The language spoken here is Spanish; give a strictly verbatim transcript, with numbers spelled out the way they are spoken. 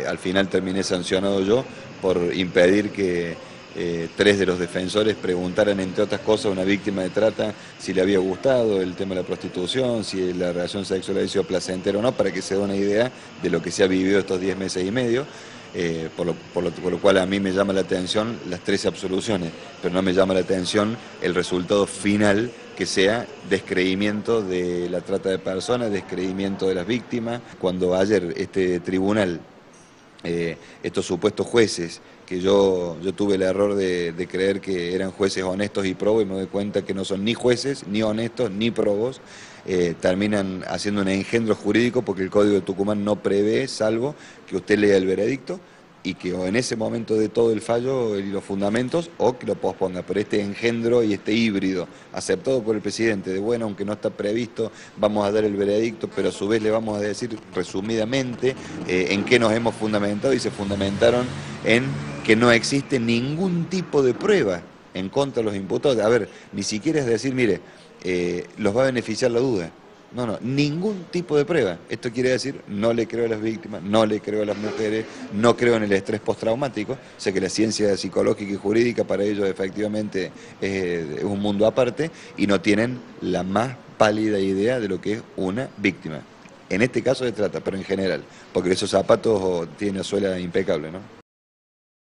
al final terminé sancionado yo por impedir que eh, tres de los defensores preguntaran, entre otras cosas, a una víctima de trata si le había gustado el tema de la prostitución, si la relación sexual había sido placentera o no, para que se dé una idea de lo que se ha vivido estos diez meses y medio. Eh, por, lo, por, lo, por lo cual a mí me llama la atención las trece absoluciones, pero no me llama la atención el resultado final, que sea descreimiento de la trata de personas, descreimiento de las víctimas. Cuando ayer este tribunal, eh, estos supuestos jueces, que yo, yo tuve el error de, de creer que eran jueces honestos y probos, y me doy cuenta que no son ni jueces, ni honestos, ni probos, eh, terminan haciendo un engendro jurídico, porque el Código de Tucumán no prevé, salvo que usted lea el veredicto y que o en ese momento de todo el fallo y los fundamentos, o que lo posponga. Pero este engendro y este híbrido aceptado por el presidente de, bueno, aunque no está previsto, vamos a dar el veredicto, pero a su vez le vamos a decir resumidamente eh, en qué nos hemos fundamentado, y se fundamentaron en que no existe ningún tipo de prueba en contra de los imputados. A ver, ni siquiera es decir, mire, eh, los va a beneficiar la duda. No, no, ningún tipo de prueba. Esto quiere decir, no le creo a las víctimas, no le creo a las mujeres, no creo en el estrés postraumático. Sé que la ciencia psicológica y jurídica para ellos efectivamente es un mundo aparte, y no tienen la más pálida idea de lo que es una víctima. En este caso de trata, pero en general, porque esos zapatos tienen suela impecable, ¿no?